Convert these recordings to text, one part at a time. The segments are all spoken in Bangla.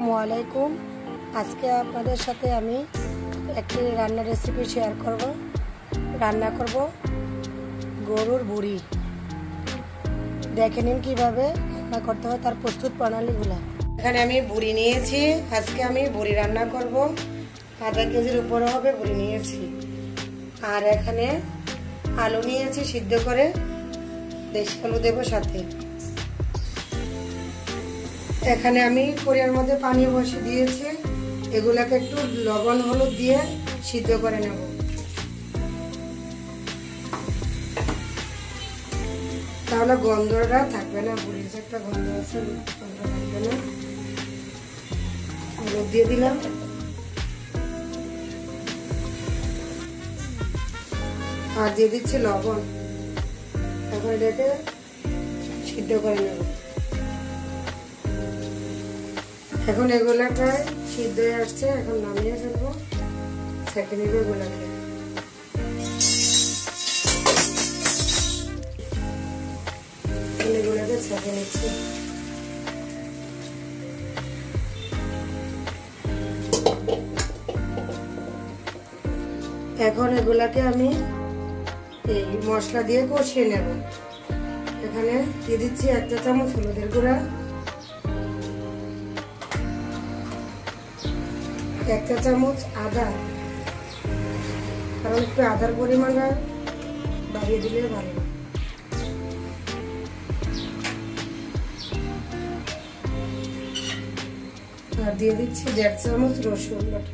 আসসালামাইকুম। আজকে আপনাদের সাথে আমি একটি রান্নার রেসিপি শেয়ার করব। রান্না করব গরুর ভুঁড়ি। দেখে নিন কীভাবে রান্না করতে হয়, তার প্রস্তুত প্রণালীগুলো। এখানে আমি ভুঁড়ি নিয়েছি। আজকে আমি ভুঁড়ি রান্না করব। আধা কেজির উপরে হবে ভুঁড়ি নিয়েছি। আর এখানে আলু নিয়েছি সিদ্ধ করে, দেশি আলু দেবো সাথে। এখানে আমি কড়াইয়ের মধ্যে পানি বসিয়ে দিয়েছি। এগুলোকে একটু লবণ হলুদ দিয়ে সিদ্ধ করে নেব। তাহলে গন্ধটা থাকবে না, ভুঁড়ির যে একটা গন্ধ আছে গন্ধ থাকবে না। হলুদ দিয়ে দিলাম। আর দিয়ে দিচ্ছি লবণ। এখন এটাকে সিদ্ধ করে নেব। এখন এগুলা প্রায় সিদ্ধ হয়ে আসছে। এখন নামিয়ে ফেলবো, ছেঁকে নিব এগুলাকে। এগুলাকে ছেঁকে নিচ্ছি। এখন এগুলাকে আমি এই মশলা দিয়ে কষিয়ে নেব। এখানে দিয়ে দিচ্ছি 1 চা চামচ হলুদের গুঁড়া, 1 চা চামচ আদা, কারণ একটু আদার পরিমাণটা বাড়িয়ে দিলে ভালো। আর দিয়ে দিচ্ছি 1.5 চামচ রসুন বাটা।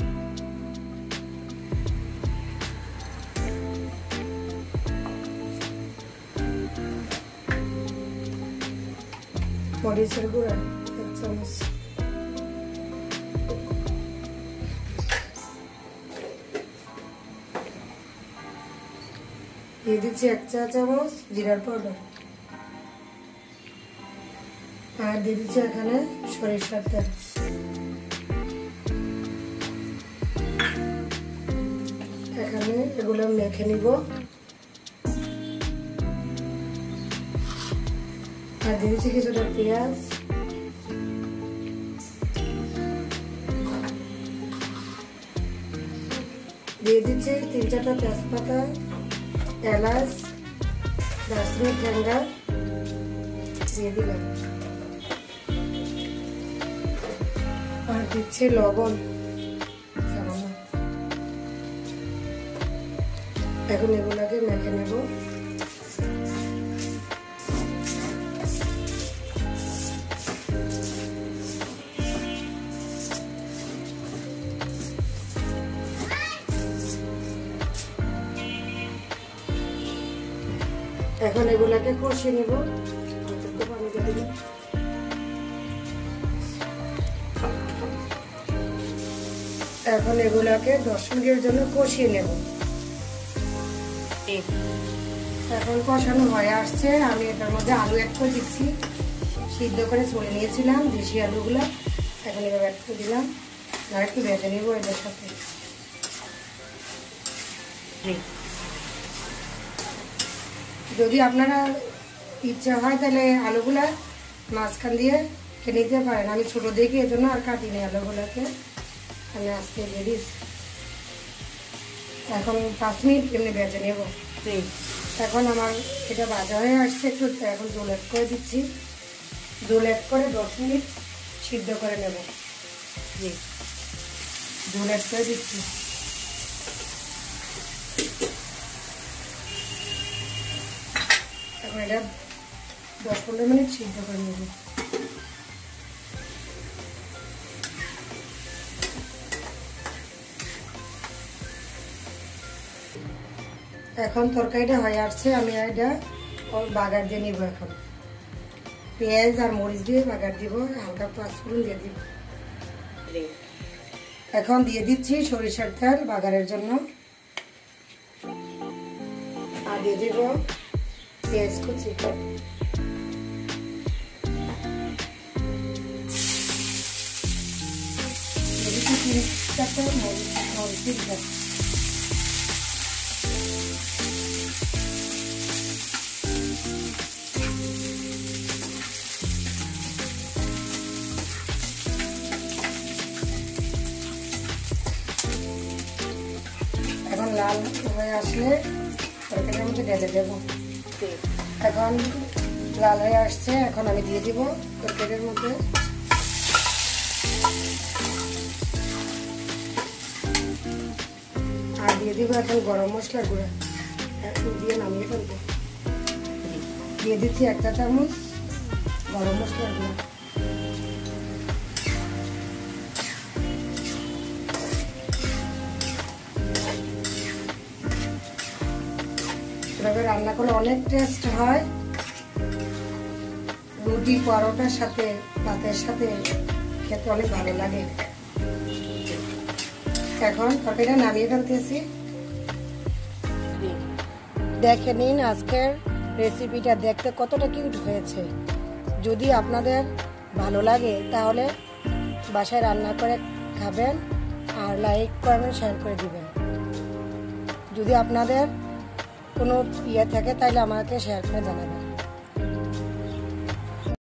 মরিচের গুঁড়া 1 চামচ। দিয়ে দিচ্ছি 1 চা চামচ জিরার পাউডার। আর দিয়ে দিচ্ছি এখানে সরিষার তেল। এখানে এগুলো মেখে নিব। আর দিয়ে দিচ্ছি কিছুটা পেঁয়াজ, দিয়ে দিচ্ছি 3-4টা তেজপাতা, এলাচ, দারচিনি, ঠ্যাঙ্গা দিয়ে দিলাম। আর দিচ্ছি লবণ সামান্য। এখন এগুলাকে মেখে নেব। এখন এগুলাকে কষিয়ে নেব। এখন এগুলাকে 10 মিনিটের জন্য কষিয়ে নেব। এখন কষানো হয়ে আসছে। আমি এটার মধ্যে আলু অ্যাড করে দিচ্ছি। সিদ্ধ করে চলে নিয়েছিলাম দেশি আলুগুলো। এখন এবার অ্যাড করে দিলাম। আর একটু ভেজে নেব এদের সাথে। যদি আপনারা ইচ্ছা হয় তাহলে আলুগুলা মাঝখান দিয়ে খেয়ে নিতে পারেন। আমি ছোটো দেখি এজন্য আর কাটিনি আলুগুলাকে। আমি আজকে দিয়ে দিচ্ছি। এখন 5 মিনিট এমনি ভেজে নেব। এখন আমার এটা ভাজা হয়ে আসছে। একটু এখন জল অ্যাড করে দিচ্ছি। জল অ্যাড করে 10 মিনিট সিদ্ধ করে নেব। জল অ্যাড করে দিচ্ছি। এখন এটা 10-15 মিনিট সিদ্ধ করে নেব। এখন তরকারিটা হয়ে আসছে। আমি এটা বাগার দিয়ে নিব। এখন পেঁয়াজ আর মরিচ দিয়ে বাগার দিব। হালকা পাঁচফোড়ন দিয়ে দিব। এখন দিয়ে দিচ্ছি সরিষার তেল বাগারের জন্য। আর দিয়ে দিব পেঁয়াজ কুচি। মরিচ লাল হয়ে আসলে তরকারির মধ্যে ঢেলে দেব। এখন লাল হয়ে আসছে, এখন আমি দিয়ে দিব তরকারির মধ্যে। আর দিয়ে দিব এখন গরম মশলার গুঁড়া, এখন দিয়ে নামিয়ে ফেলবো। দিয়ে দিচ্ছি 1 চা চামচ গরম মশলার গুঁড়া। এভাবে রান্না করলে অনেক টেস্ট হয়, রুটি পরোটার সাথে ভাতের সাথে খেতে অনেক ভালো লাগে। এখন তরকারিটা নামিয়ে ফেলতেছি। দেখে নিন আজকের রেসিপিটা দেখতে কতটা কিউট হয়েছে। যদি আপনাদের ভালো লাগে তাহলে বাসায় রান্না করে খাবেন, আর লাইক করবেন, শেয়ার করে দিবেন। যদি আপনাদের কোনো ইয়ে থাকে তাহলে আমাকে শেয়ার করে জানাবেন।